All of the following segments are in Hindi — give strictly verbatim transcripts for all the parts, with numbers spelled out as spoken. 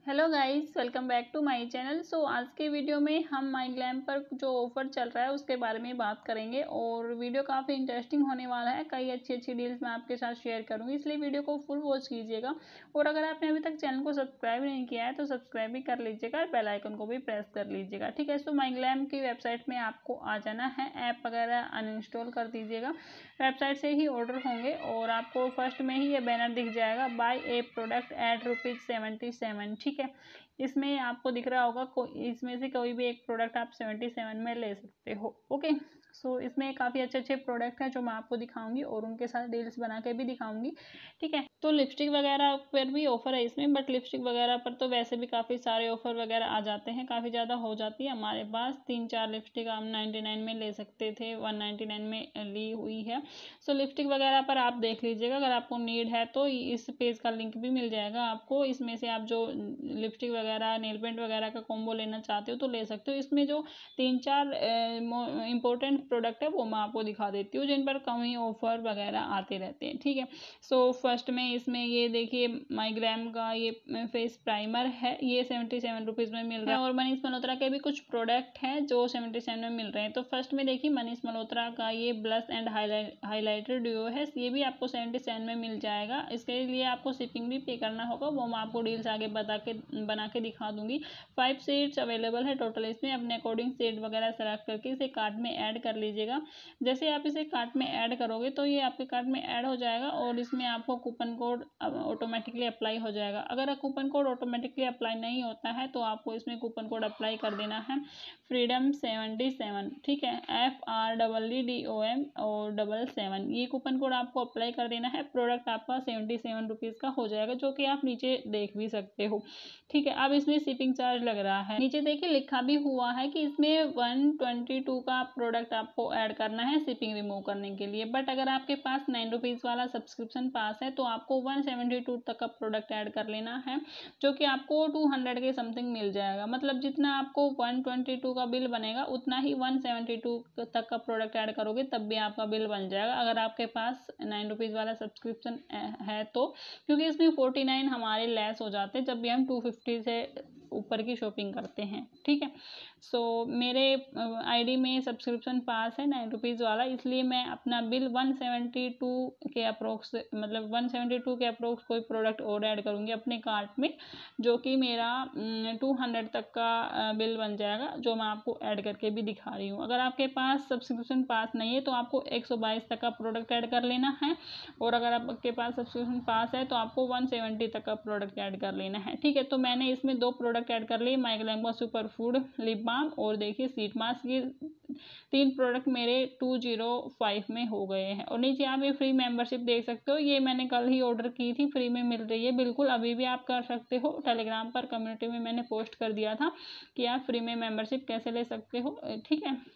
Hello guys, welcome back to my channel. So आज के वीडियो में हम माई ग्लैम पर जो ऑफर चल रहा है उसके बारे में बात करेंगे और वीडियो काफ़ी इंटरेस्टिंग होने वाला है। कई अच्छी अच्छी डील्स मैं आपके साथ शेयर करूंगी, इसलिए वीडियो को फुल वॉच कीजिएगा। और अगर आपने अभी तक चैनल को सब्सक्राइब नहीं किया है तो सब्सक्राइब भी कर लीजिएगा और बेल आइकन को भी प्रेस कर लीजिएगा, ठीक है। सो माई ग्लैम की वेबसाइट में आपको आ जाना है, ऐप वगैरह अनइंस्टॉल कर दीजिएगा। वेबसाइट से ही ऑर्डर होंगे और आपको फर्स्ट में ही ये बैनर दिख जाएगा, buy a product at rupees seventy seven, ठीक है। इसमें आपको दिख रहा होगा को इसमें से कोई भी एक प्रोडक्ट आप सेवेंटी सेवन में ले सकते हो, ओके। सो so, इसमें काफ़ी अच्छे अच्छे प्रोडक्ट हैं जो मैं आपको दिखाऊंगी और उनके साथ डील्स बना के भी दिखाऊंगी, ठीक है। तो लिपस्टिक वगैरह पर भी ऑफर है इसमें, बट लिपस्टिक वगैरह पर तो वैसे भी काफ़ी सारे ऑफर वगैरह आ जाते हैं, काफ़ी ज़्यादा हो जाती है हमारे पास। तीन चार लिपस्टिक हम नाइन्टी नाइन में ले सकते थे, वन नाइन्टी नाइन में ली हुई है। सो so, लिपस्टिक वगैरह पर आप देख लीजिएगा, अगर आपको नीड है तो इस पेज का लिंक भी मिल जाएगा आपको। इसमें से आप जो लिपस्टिक वगैरह नेल पेंट वगैरह का कॉम्बो लेना चाहते हो तो ले सकते हो। इसमें जो तीन चार इंपॉर्टेंट प्रोडक्ट है वो मैं आपको दिखा देती हूँ जिन पर कम ही ऑफर वगैरह आते रहते हैं, ठीक है। सो फर्स्ट में इसमें ये देखिए माई ग्लैम का ये फेस प्राइमर है, ये सेवेंटी सेवन रुपीज़ में मिल रहा है। और मनीष मल्होत्रा के भी कुछ प्रोडक्ट हैं जो सेवेंटी सेवन में मिल रहे हैं। तो फर्स्ट में देखिए मनीष मल्होत्रा का ये blush and highlight highlighter duo है, ये भी आपको सेवेंटी सेवन में मिल जाएगा। इसके लिए आपको शिपिंग भी पे करना होगा, वो मैं आपको डील्स आगे बता के बना के दिखा दूंगी। फाइव शेड्स अवेलेबल है टोटल, इसमें अपने अकॉर्डिंग शेड वगैरह सेलेक्ट करके इसे कार्ट में ऐड कर लीजिएगा। जैसे आप इसे कार्ट में ऐड करोगे तो ये आपके कार्ट में ऐड हो जाएगा और इसमें आपको कूपन कोड ऑटोमेटिकली अप्लाई हो जाएगा। अगर कूपन कोड ऑटोमेटिकली अप्लाई नहीं होता है तो आपको इसमें कूपन कोड अप्लाई कर देना है, फ्रीडम सेवेंटी सेवन, ठीक है। F R double E D O M और डबल सेवन, ये कूपन कोड आपको अप्लाई कर देना है। प्रोडक्ट आपका सेवेंटी सेवन रुपीज़ का हो जाएगा, जो कि आप नीचे देख भी सकते हो, ठीक है। अब इसमें शिपिंग चार्ज लग रहा है, नीचे देखिए लिखा भी हुआ है कि इसमें वन ट्वेंटी टू का प्रोडक्ट आपको ऐड करना है शिपिंग रिमूव करने के लिए। बट अगर आपके पास नाइन रुपीज़ वाला सब्सक्रिप्शन पास है तो आपको वन सेवेंटी टू तक का प्रोडक्ट ऐड कर लेना है, जो कि आपको टू हंड्रेड के समथिंग मिल जाएगा। मतलब जितना आपको वन ट्वेंटी टू का बिल बनेगा उतना ही वन सेवेंटी टू तक का प्रोडक्ट ऐड करोगे तब भी आपका बिल बन जाएगा, अगर आपके पास नाइन रुपीज़ वाला सब्सक्रिप्शन है तो। क्योंकि इसमें फोर्टी नाइन हमारे लेस हो जाते हैं जब भी हम टू फिफ्टी से ऊपर की शॉपिंग करते हैं, ठीक है। सो so, मेरे आईडी में सब्सक्रिप्शन पास है नाइन रुपीज़ वाला, इसलिए मैं अपना बिल वन सेवेंटी टू के अप्रोक्स मतलब वन सेवेंटी टू के अप्रोक्स कोई प्रोडक्ट और ऐड करूँगी अपने कार्ट में, जो कि मेरा टू हंड्रेड तक का बिल बन जाएगा, जो मैं आपको ऐड करके भी दिखा रही हूँ। अगर आपके पास सब्सक्रिप्शन पास नहीं है तो आपको एक सौ बाईस तक का प्रोडक्ट ऐड कर लेना है, और अगर आपके पास सब्सक्रिप्शन पास है तो आपको वन सेवेंटी तक का प्रोडक्ट ऐड कर लेना है, ठीक है। तो मैंने इसमें दो प्रोडक्ट ऐड कर लिए, माई ग्लैम का सुपर फूड लिप बाम और देखिए शीट मास्क, ये तीन प्रोडक्ट मेरे टू जीरो फाइव में हो गए हैं। और नीचे आप ये फ्री मेंबरशिप देख सकते हो, ये मैंने कल ही ऑर्डर की थी, फ्री में मिल रही है बिल्कुल, अभी भी आप कर सकते हो। टेलीग्राम पर कम्युनिटी में मैंने पोस्ट कर दिया था कि आप फ्री में मेंबरशिप कैसे ले सकते हो, ठीक है।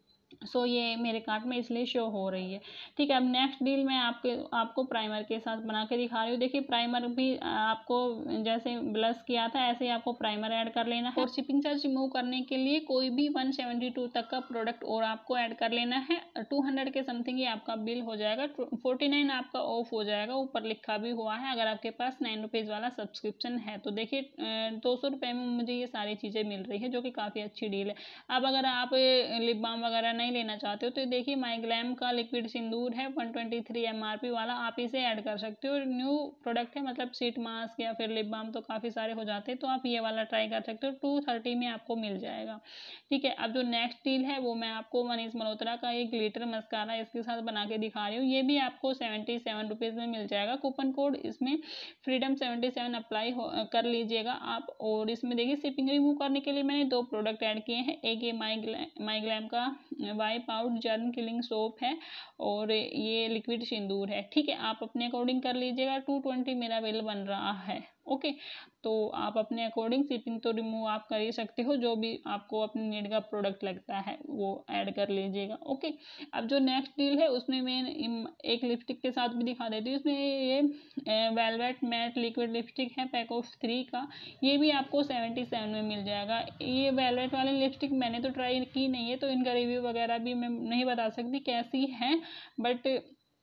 सो so, ये मेरे कार्ट में इसलिए शो हो रही है, ठीक है। अब नेक्स्ट डील मैं आपके आपको प्राइमर के साथ बना के दिखा रही हूँ। देखिए प्राइमर भी आपको जैसे ब्लश किया था ऐसे ही आपको प्राइमर ऐड कर लेना है, और शिपिंग चार्ज रिमूव करने के लिए कोई भी वन सेवेंटी टू तक का प्रोडक्ट और आपको ऐड कर लेना है। टू हंड्रेड के समथिंग ही आपका बिल हो जाएगा, फोर्टी नाइन आपका ऑफ हो जाएगा, ऊपर लिखा भी हुआ है अगर आपके पास नाइन रुपीज़ वाला सब्सक्रिप्शन है तो। देखिए दो सौ रुपये में मुझे ये सारी चीज़ें मिल रही है, जो कि काफ़ी अच्छी डील है। अब अगर आप लिप बाम वगैरह नहीं लेना चाहते हो तो देखिए माई ग्लैम का लिक्विड सिंदूर है वन ट्वेंटी थ्री एमआरपी वाला, आप इसे ऐड कर सकते हो। न्यू प्रोडक्ट है, मतलब शीट मास्क या फिर लिप बाम तो काफ़ी सारे हो जाते हैं, तो आप ये वाला ट्राई कर सकते हो, टू थर्टी में आपको मिल जाएगा, ठीक है। अब जो नेक्स्ट डील है वो मैं आपको मनीष मल्होत्रा का ये ग्लिटर मस्कारा इसके साथ बना के दिखा रही हूँ, ये भी आपको सेवेंटी सेवन रुपीज़ में मिल जाएगा। कूपन कोड इसमें फ्रीडम सेवेंटी सेवन अप्लाई कर लीजिएगा आप। और इसमें देखिए शिपिंग रिमूव करने के लिए मैंने दो प्रोडक्ट ऐड किए हैं, एक ये माई ग्लैम माई ग्लैम का wipe out germ killing soap है और ये लिक्विड सिंदूर है, ठीक है। आप अपने अकॉर्डिंग कर लीजिएगा, टू ट्वेंटी मेरा बिल बन रहा है, ओके। तो आप अपने अकॉर्डिंग शिपिंग तो रिमूव आप कर ही सकते हो, जो भी आपको अपनी नीड का प्रोडक्ट लगता है वो ऐड कर लीजिएगा, ओके। अब जो नेक्स्ट डील है उसमें मैं एक लिपस्टिक के साथ भी दिखा देती हूँ। इसमें ये वेलवेट मैट लिक्विड लिपस्टिक है पैक ऑफ थ्री का, ये भी आपको सेवेंटी सेवन में मिल जाएगा। ये वेलवेट वाली लिपस्टिक मैंने तो ट्राई की नहीं है तो इनका रिव्यू वगैरह भी मैं नहीं बता सकती कैसी है, बट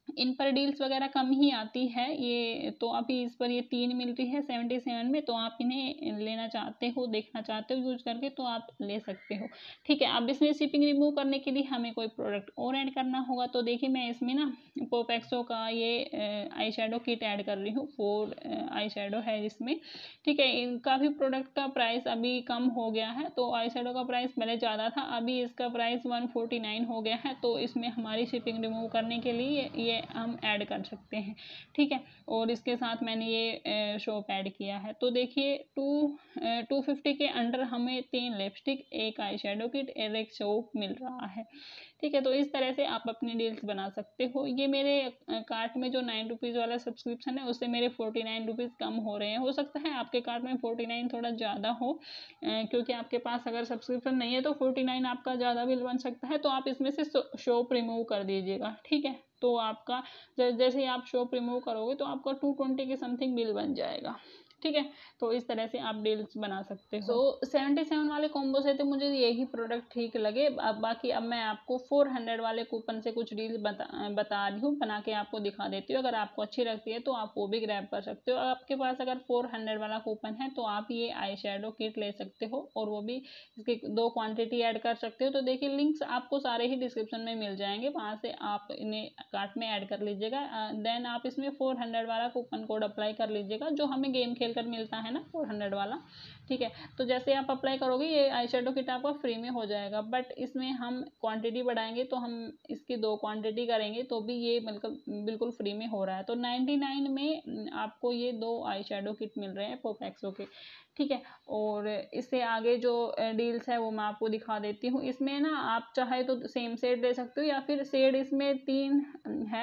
इन पर डील्स वगैरह कम ही आती है ये, तो अभी इस पर ये तीन मिल रही है सेवेंटी सेवन में। तो आप इन्हें लेना चाहते हो, देखना चाहते हो यूज करके, तो आप ले सकते हो। ठीक है, अब इसमें शिपिंग रिमूव करने के लिए हमें कोई प्रोडक्ट और ऐड करना होगा। तो देखिए मैं इसमें ना पोपेक्सो का ये आई शेडो किट ऐड कर रही हूँ। फोर आई शेडो है इसमें। ठीक है, इनका भी प्रोडक्ट का प्राइस अभी कम हो गया है। तो आई शेडो का प्राइस पहले ज़्यादा था, अभी इसका प्राइस वन फोर्टी नाइन हो गया है। तो इसमें हमारी शिपिंग रिमूव करने के लिए ये हम ऐड कर सकते हैं। ठीक है, और इसके साथ मैंने ये शॉप ऐड किया है। तो देखिए टू टू फिफ्टी के अंडर हमें तीन लिपस्टिक, एक आई शेडो किट और एक शॉप मिल रहा है। ठीक है, तो इस तरह से आप अपनी डील्स बना सकते हो। ये मेरे कार्ट में जो नाइन रुपीज़ वाला सब्सक्रिप्शन है उससे मेरे फोर्टी नाइन रुपीज़ कम हो रहे हैं। हो सकता है आपके कार्ट में फोर्टी नाइन थोड़ा ज़्यादा हो, क्योंकि आपके पास अगर सब्सक्रिप्शन नहीं है तो फोर्टी नाइन आपका ज़्यादा बिल बन सकता है। तो आप इसमें से शॉप रिमूव कर दीजिएगा। ठीक है, तो आपका जैसे ही आप शॉप रिमूव करोगे तो आपका टू ट्वेंटी के समथिंग बिल बन जाएगा। ठीक है, तो इस तरह से आप डील्स बना सकते हो। सो सेवेंटी सेवन वाले कॉम्बो से तो मुझे यही प्रोडक्ट ठीक लगे। अब बाकी अब मैं आपको फोर हंड्रेड वाले कूपन से कुछ डील्स बता बता रही हूँ, बना के आपको दिखा देती हूँ। अगर आपको अच्छी लगती है तो आप वो भी ग्रैब कर सकते हो। आपके पास अगर फोर हंड्रेड वाला कूपन है तो आप ये आई शेडो किट ले सकते हो, और वो भी इसकी दो क्वान्टिटी ऐड कर सकते हो। तो देखिए लिंक्स आपको सारे ही डिस्क्रिप्शन में मिल जाएंगे, वहाँ से आप इन्हें कार्ट में ऐड कर लीजिएगा। देन आप इसमें फोर हंड्रेड वाला कूपन कोड अप्लाई कर लीजिएगा, जो हमें गेम खेल कर मिलता है ना फोर हंड्रेड वाला। ठीक है, तो जैसे आप अप्लाई करोगे ये आई शेडो किट आपका फ्री में हो जाएगा। बट इसमें हम क्वांटिटी बढ़ाएंगे, तो हम इसकी दो क्वांटिटी करेंगे तो भी ये बिल्कुल बिल्कुल फ्री में हो रहा है। तो नाइन्टी नाइन में आपको ये दो आई शेडो किट मिल रहे हैं पोपेक्सो के। ठीक है, और इससे आगे जो डील्स है वो मैं आपको दिखा देती हूँ। इसमें ना आप चाहे तो सेम शेड ले सकते हो, या फिर शेड इसमें तीन है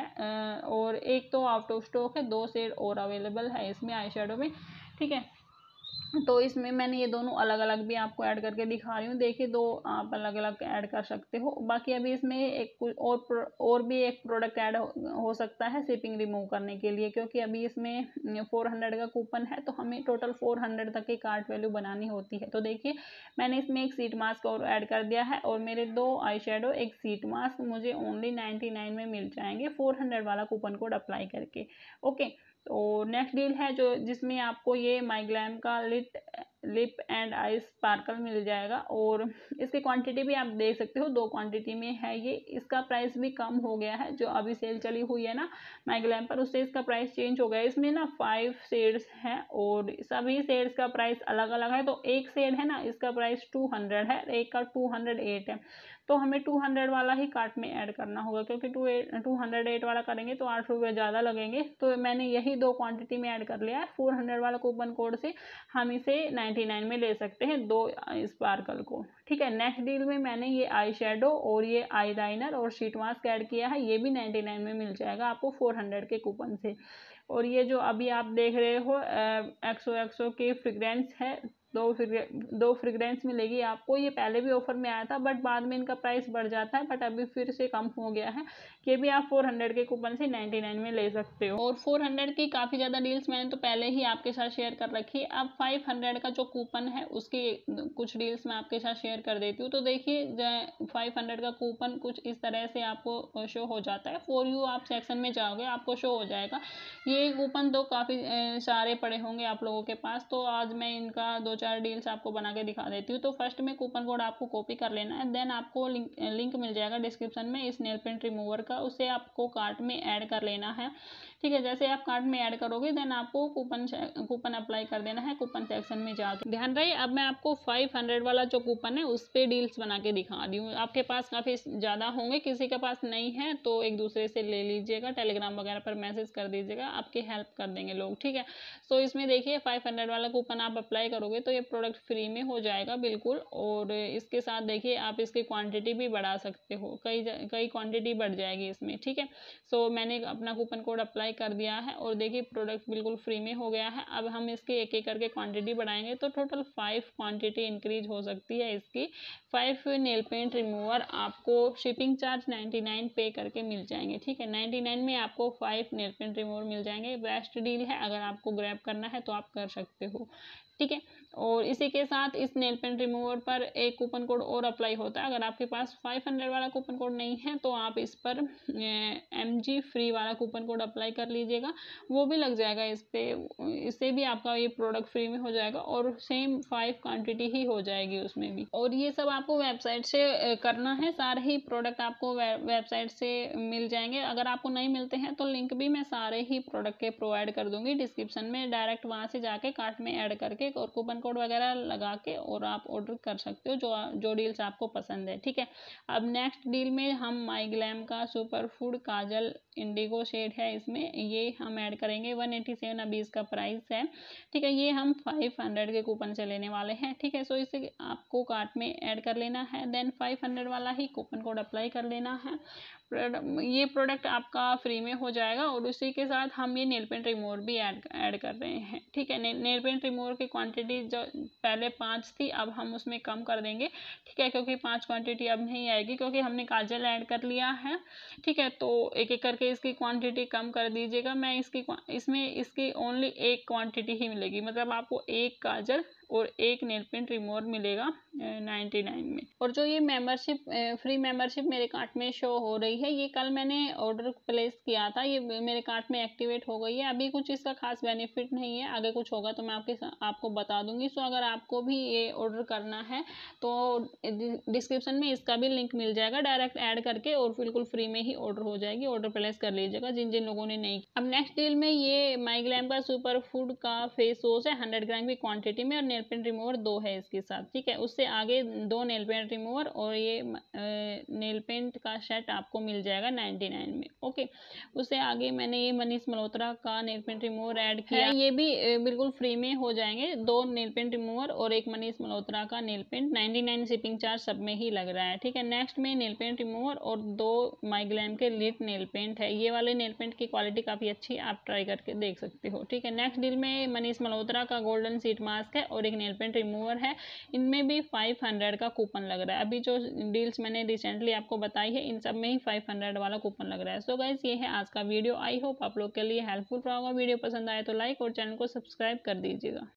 और एक तो आउट ऑफ स्टॉक है, दो शेड और अवेलेबल है इसमें आई शेडो में। ठीक है, तो इसमें मैंने ये दोनों अलग अलग भी आपको ऐड करके दिखा रही हूँ। देखिए दो आप अलग अलग ऐड कर सकते हो। बाकी अभी इसमें एक और और भी एक प्रोडक्ट ऐड हो, हो सकता है शिपिंग रिमूव करने के लिए, क्योंकि अभी इसमें फोर हंड्रेड का कूपन है तो हमें टोटल फोर हंड्रेड तक की कार्ट वैल्यू बनानी होती है। तो देखिए मैंने इसमें एक सीट मास्क और ऐड कर दिया है, और मेरे दो आई शेडो एक सीट मास्क मुझे ओनली नाइन्टी नाइन में मिल जाएंगे फोर हंड्रेड वाला कूपन कोड अप्लाई करके। ओके, तो नेक्स्ट डील है जो जिसमें आपको ये माइग्लैम का lit lip and eye sparkle मिल जाएगा, और इसकी क्वांटिटी भी आप देख सकते हो दो क्वांटिटी में है ये। इसका प्राइस भी कम हो गया है, जो अभी सेल चली हुई है ना माइग्लैम पर, उससे इसका प्राइस चेंज हो गया है। इसमें ना फाइव शेड्स हैं और सभी शेड्स का प्राइस अलग अलग है। तो एक शेड है ना इसका प्राइस टू हंड्रेड है, एक का टू हंड्रेड एट है। तो हमें टू हंड्रेड वाला ही कार्ट में ऐड करना होगा, क्योंकि टू टू हंड्रेड एट वाला करेंगे तो आठ रुपये ज़्यादा लगेंगे। तो मैंने यही दो क्वांटिटी में ऐड कर लिया है। फोर हंड्रेड वाला कूपन कोड से हम इसे नाइन्टी नाइन में ले सकते हैं दो स्पार्कल को। ठीक है, नेक्स्ट डील में मैंने ये आई शेडो और ये आई लाइनर और शीट मास्क ऐड किया है, ये भी नाइन्टी नाइन में मिल जाएगा आपको फोर हंड्रेड के कूपन से। और ये जो अभी आप देख रहे हो एक्सो एक्सो की फ्रेग्रेंस है, दो दो फ्रेग्रेंस मिलेगी आपको। ये पहले भी ऑफर में आया था बट बाद में इनका प्राइस बढ़ जाता है, बट अभी फिर से कम हो गया है। ये भी आप फोर हंड्रेड के कूपन से नाइन्टी नाइन में ले सकते हो। और फोर हंड्रेड की काफ़ी ज़्यादा डील्स मैंने तो पहले ही आपके साथ शेयर कर रखी है। अब फाइव हंड्रेड का जो कूपन है उसकी कुछ डील्स मैं आपके साथ शेयर कर देती हूँ। तो देखिए फाइव हंड्रेड का कूपन कुछ इस तरह से आपको शो हो जाता है। फॉर यू आप सेक्शन में जाओगे आपको शो हो जाएगा। ये कूपन तो काफ़ी सारे पड़े होंगे आप लोगों के पास, तो आज मैं इनका दो चार डील्स आपको बना के दिखा देती हूँ। तो फर्स्ट में कूपन कोड आपको कॉपी कर लेना है, देन आपको लिंक लिंक मिल जाएगा डिस्क्रिप्शन में इस नेल पेंट रिमूवर का, उसे आपको कार्ट में ऐड कर लेना है। ठीक है, जैसे आप कार्ट में ऐड करोगे देन आपको कूपन कूपन अप्लाई कर देना है कूपन सेक्शन में जाके। ध्यान रहे अब मैं आपको फाइव हंड्रेड वाला जो कूपन है उस पर डील्स बना के दिखा रही हूँ। आपके पास काफ़ी ज़्यादा होंगे, किसी के पास नहीं है तो एक दूसरे से ले लीजिएगा, टेलीग्राम वगैरह पर मैसेज कर दीजिएगा, आपकी हेल्प कर देंगे लोग। ठीक है, तो इसमें देखिए फाइव हंड्रेड वाला कूपन आप अप्लाई करोगे तो ये प्रोडक्ट फ्री में हो जाएगा बिल्कुल। और इसके साथ देखिए आप इसकी क्वांटिटी भी बढ़ा सकते हो, कई कई क्वांटिटी बढ़ जाएगी इसमें। ठीक है, सो मैंने अपना कूपन कोड अप्लाई कर दिया है और देखिए प्रोडक्ट बिल्कुल फ्री में हो गया है। अब हम इसके एक एक करके क्वांटिटी बढ़ाएंगे तो टोटल फाइव क्वांटिटी इंक्रीज हो सकती है इसकी। फाइव नेल पेंट रिमूवर आपको shipping charge ninety nine pay करके मिल जाएंगे। ठीक है, नाइन्टी नाइन में आपको फाइव नेल पेंट रिमूवर मिल जाएंगे। बेस्ट डील है, अगर आपको ग्रैब करना है तो आप कर सकते हो। ठीक है। और इसी के साथ इस नेल पेंट रिमूवर पर एक कूपन कोड और अप्लाई होता है। अगर आपके पास फाइव हंड्रेड वाला कूपन कोड नहीं है तो आप इस पर एम जी फ्री वाला कूपन कोड अप्लाई कर लीजिएगा, वो भी लग जाएगा इस पर। इससे भी आपका ये प्रोडक्ट फ्री में हो जाएगा और सेम फाइव क्वान्टिटी ही हो जाएगी उसमें भी। और ये सब आपको वेबसाइट से करना है, सारे ही प्रोडक्ट आपको वेबसाइट से मिल जाएंगे। अगर आपको नहीं मिलते हैं तो लिंक भी मैं सारे ही प्रोडक्ट के प्रोवाइड कर दूंगी डिस्क्रिप्शन में, डायरेक्ट वहां से जाके कार्ट में ऐड करके और कूपन कोड वगैरह लगा के और आप ऑर्डर कर सकते हो जो जो डील्स आपको पसंद है। ठीक है। अब नेक्स्ट डील में हम माई ग्लैम का super food kajal indigo shade है, इसमें ये हम ऐड करेंगे। वन एटी सेवन अभी इसका प्राइस है। ठीक है। ये हम फाइव हंड्रेड के कूपन से लेने वाले हैं। ठीक है। सो इसे आपको कार्ट में ऐड कर लेना है, देन फाइव हंड्रेड वाला ही कूपन कोड अप्लाई कर लेना है। ये प्रोडक्ट आपका फ्री में हो जाएगा। और उसी के साथ हम ये नेल पेंट रिमूवर भी ऐड ऐड कर रहे हैं। ठीक है। ने, नेल पेंट रिमूवर की क्वांटिटी जो पहले पाँच थी अब हम उसमें कम कर देंगे। ठीक है। क्योंकि पांच क्वांटिटी अब नहीं आएगी क्योंकि हमने काजल ऐड कर लिया है। ठीक है। तो एक एक करके इसकी क्वांटिटी कम कर दीजिएगा। मैं इसकी इसमें इसकी ओनली एक क्वांटिटी ही मिलेगी, मतलब आपको एक काजल और एक नेल पेंट रिमूवर मिलेगा नाइन्टी नाइन में। और जो ये मेंबरशिप फ्री मेंबरशिप मेरे कार्ट में शो हो रही है, ये कल मैंने ऑर्डर प्लेस किया था, ये मेरे कार्ट में एक्टिवेट हो गई है। अभी कुछ इसका खास बेनिफिट नहीं है, आगे कुछ होगा तो मैं आपके आपको बता दूंगी। सो अगर आपको भी ये ऑर्डर करना है तो डिस्क्रिप्शन में इसका भी लिंक मिल जाएगा, डायरेक्ट ऐड करके और बिल्कुल फ्री में ही ऑर्डर हो जाएगी। ऑर्डर प्लेस कर लीजिएगा जिन जिन लोगों ने नहीं। अब नेक्स्ट डील में ये माई ग्लैम का सुपर फूड का फेस वॉश है हंड्रेड ग्राम की क्वांटिटी में और नेल पेंट रिमूवर दो है इसके साथ। ठीक है। उससे आगे दो नेल पेंट रिमूवर और ये नेल पेंट का सेट आपको मिल जाएगा नाइन्टी नाइन में। ओके। उससे आगे मैंने ये मनीष मल्होत्रा का नेल पेंट रिमूवर ऐड किया है, ये भी बिल्कुल फ्री में हो जाएंगे। दो नेल पेंट रिमूवर और एक मनीष मल्होत्रा का nail paint, ninety nine shipping charge सब में ही लग रहा है। ठीक है। नेक्स्ट में नेल पेंट रिमूवर और दो माई ग्लैम के लिट नेल पेंट है। ये वाले नेल पेंट की क्वालिटी काफी अच्छी, आप ट्राई करके देख सकते हो। ठीक है। नेक्स्ट डील में मनीष मल्होत्रा का गोल्डन सीट मास्क है और एक नेल पेंट रिमूवर है। इनमें भी फाइव हंड्रेड का कूपन लग रहा है। अभी जो डील्स मैंने रिसेंटली आपको बताई है इन सब में ही फाइव हंड्रेड वाला कूपन लग रहा है। सो गाइस ये है आज का वीडियो। आई होप आप लोग के लिए हेल्पफुल रहा होगा। वीडियो पसंद आए तो लाइक और चैनल को सब्सक्राइब कर दीजिएगा।